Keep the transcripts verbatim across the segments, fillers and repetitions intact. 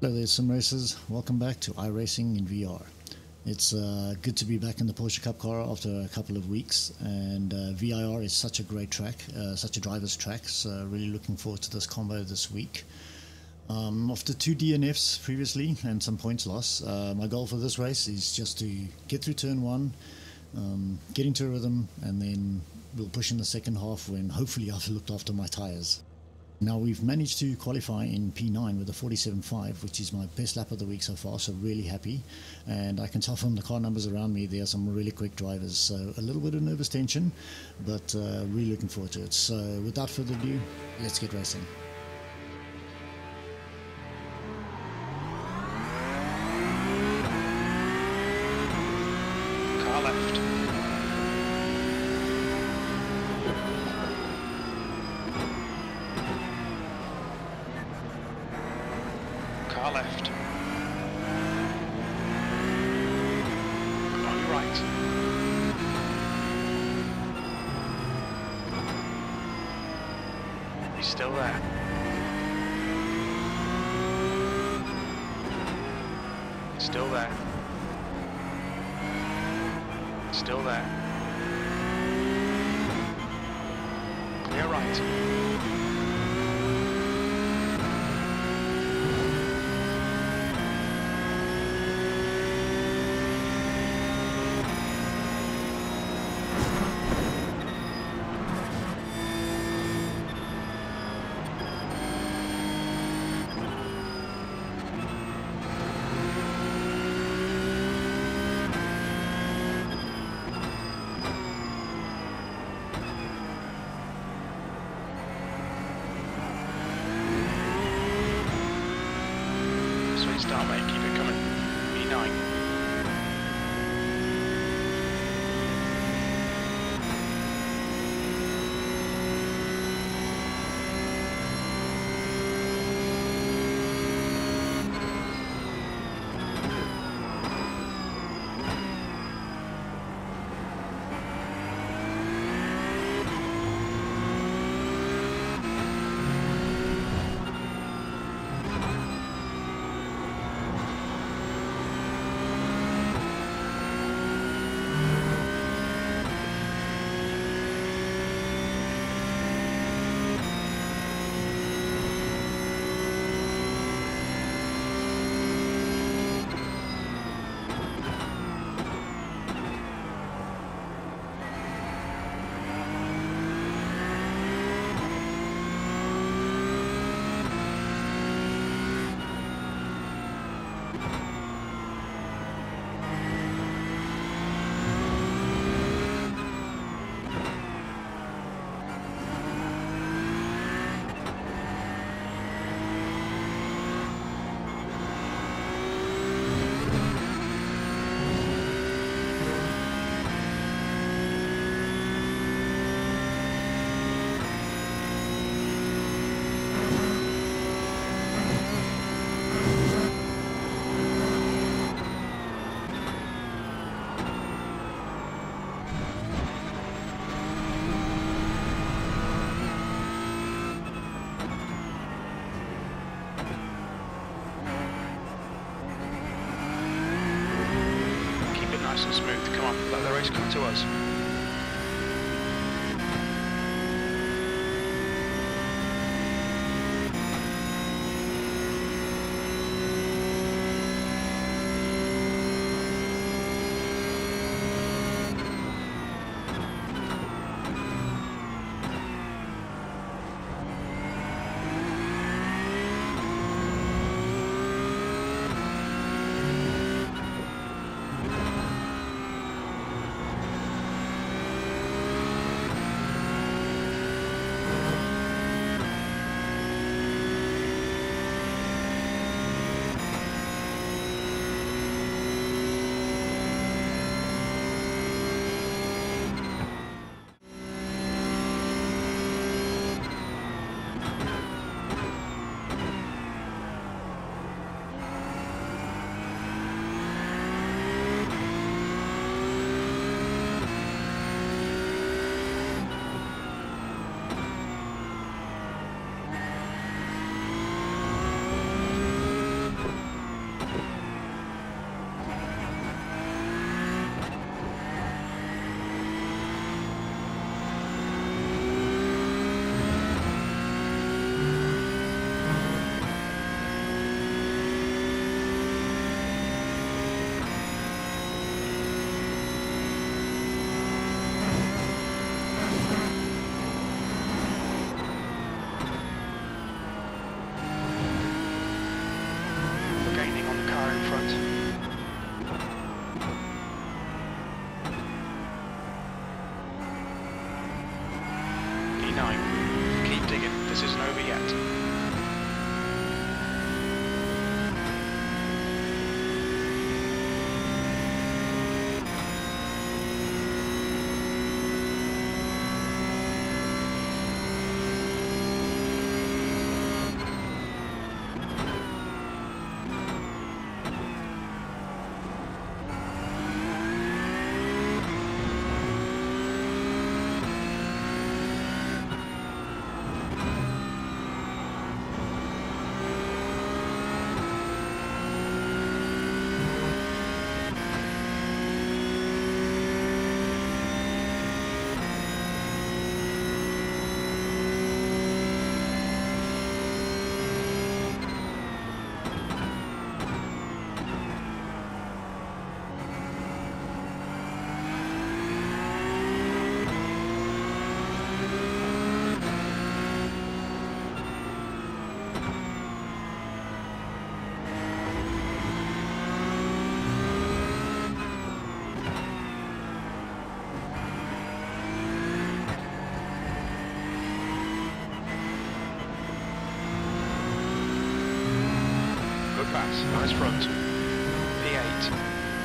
Hello there, sim racers. Welcome back to iRacing in V R. It's uh, good to be back in the Porsche Cup car after a couple of weeks, and uh, V I R is such a great track, uh, such a driver's track, so really looking forward to this combo this week. Um, after two D N Fs previously and some points loss, uh, my goal for this race is just to get through turn one, um, get into a rhythm, and then we'll push in the second half when hopefully I've looked after my tyres. Now we've managed to qualify in P nine with a forty-seven point five, which is my best lap of the week so far, so really happy. And I can tell from the car numbers around me there are some really quick drivers, so a little bit of nervous tension, but uh, really looking forward to it. So without further ado, let's get racing. Car left. Car left. On your right. He's still there. Still there. Still there. Clear right. Start, mate, keep it coming. B nine. Nice and smooth. Come on, let the race come to us. pass. Nice front. P eight.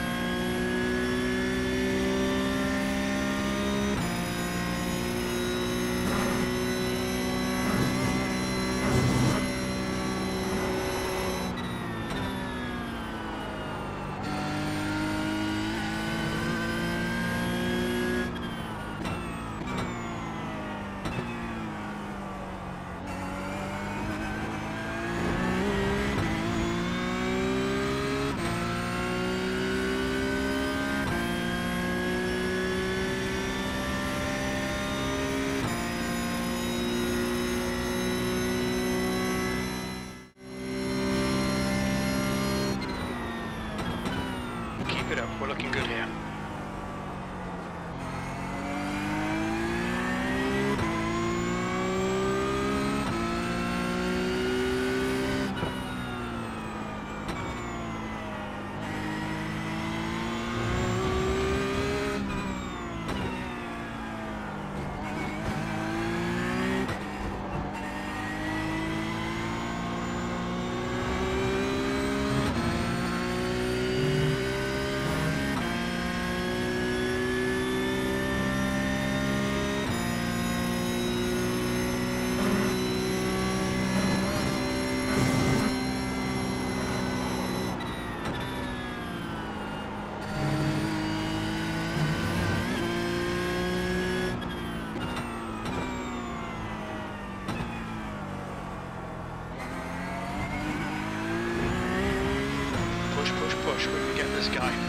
Keep it up, we're looking good here. Push, push, push, we can get this guy.